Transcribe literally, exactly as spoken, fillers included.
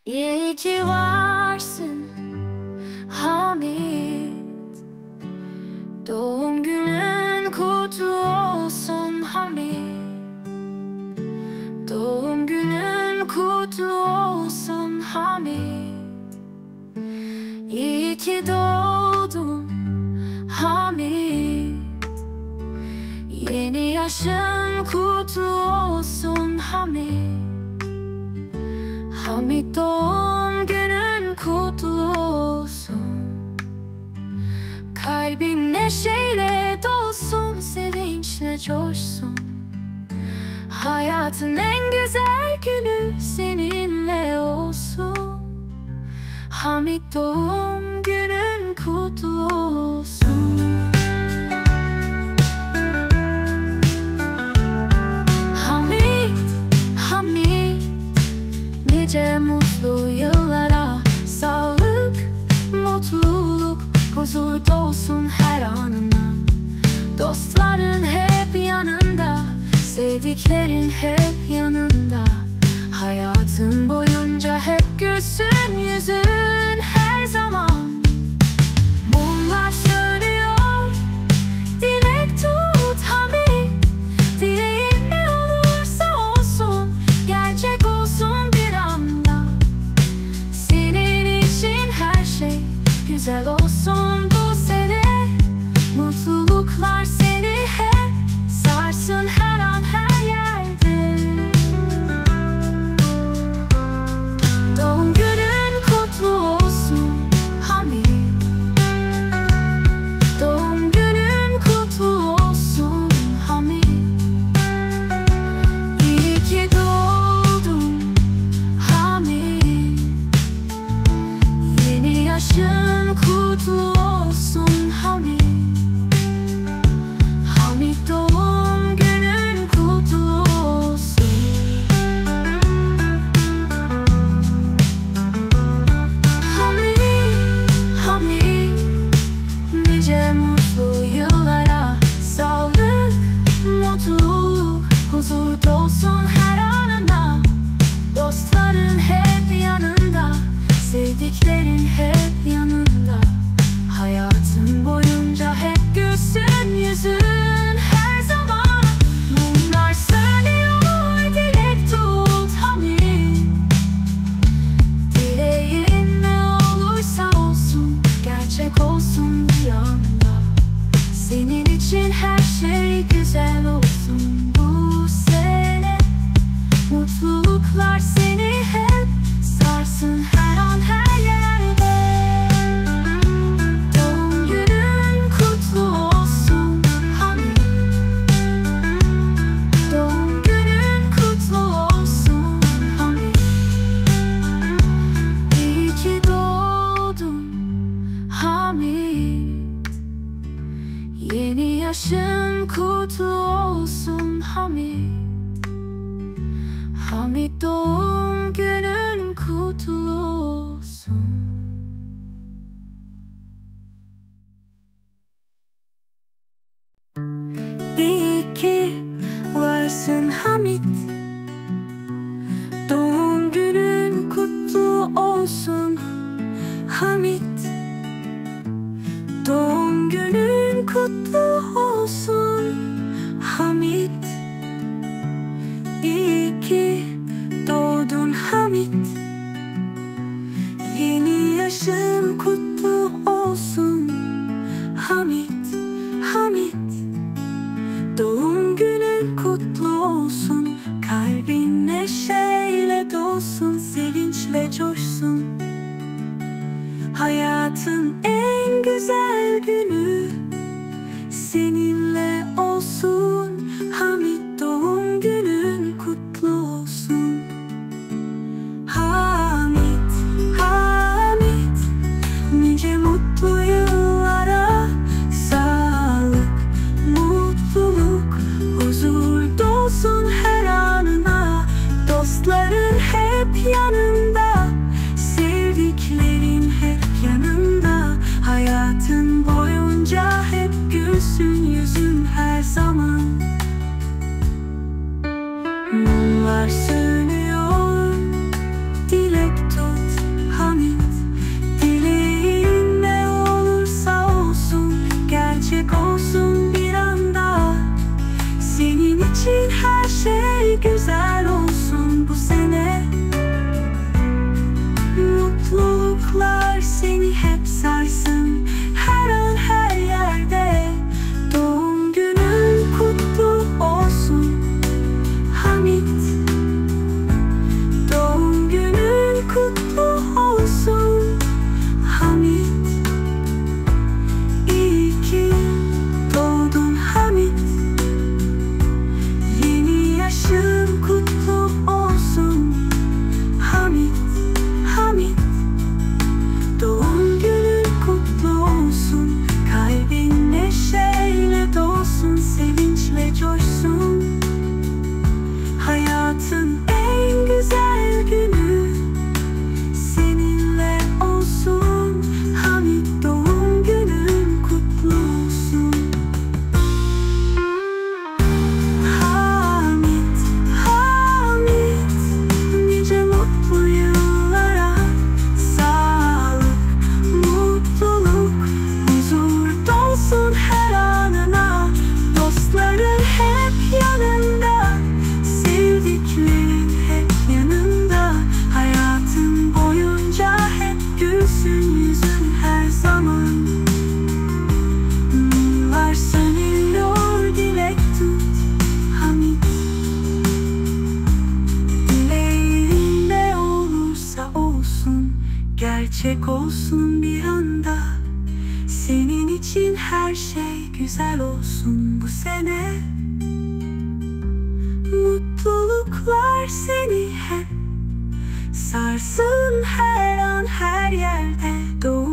İyi ki varsın Hamit. Doğum günün kutlu olsun Hamit. Doğum günün kutlu olsun Hamit. İyi ki doğdun Hamit. Yeni yaşın kutlu olsun Hamit. Hamit, doğum günün kutlu olsun. Kalbin neşeyle dolsun, sevinçle coşsun. Hayatın en güzel günü seninle olsun. Hamit, doğum günün kutlu olsun. Hamit, Hamit, nice mutlu yıllara, sağlık, mutluluk, huzur dolsun her anına. Dostların hep yanında, sevdiklerin hep yanında. Hayatın boyunca hep gülsün yüzün her zaman. Mumlar sönüyor, dilek tut Hamit. Dileğin ne olursa olsun, gerçek olsun bir anda. Senin için her şey güzel olsun bu sene. Mutluluklar seni hep sarsın her an her yerde. Doğum günün kutlu olsun Hamit. Doğum günün kutlu olsun Hamit. İyi ki doğdun Hamit. Yeni yaşın kutlu olsun Hamit. Hamit, doğum günün kutlu olsun. Hamit, Hamit, nice mutlu yıllara, sağlık, mutluluk, huzur dolsun her anına. Dostların hep yanında, sevdiklerin hep yanında. Hayatın boyunca hep gülsün yüzün her zaman. Mumlar sönüyor, dilek tut Hamit. Dileğin ne olursa olsun, gerçek olsun bir anda. Senin için her şey güzel olsun bu sene. Mutluluklar seni hep sarsın her an her yerde. Doğum günün kutlu olsun Hamit. Doğum günün kutlu olsun Hamit. İyi ki doğdun Hamit. Yeni yaşın kutlu olsun Hamit. Hamit, doğum günün kutlu olsun. İyi ki varsın Hamit. Doğum günün kutlu olsun Hamit. Doğum günün kutlu olsun Hamit. İyi ki doğdun Hamit. Yeni yaşın kutlu olsun Hamit. Hamit, doğum günün kutlu olsun. Kalbin neşeyle dolsun, sevinçle coşsun. Hayatın en güzel günü seninle olsun. Hamit, doğum günün kutlu olsun. Hamit, Hamit, nice mutlu yıllara, sağlık, mutluluk, huzur dolsun her anına. Dostların hep yanında, sevdiklerin hep yanında. çiçek olsun bir anda. Senin için her şey güzel olsun bu sene. Mutluluklar seni hep sarsın her an her yerde. Doğru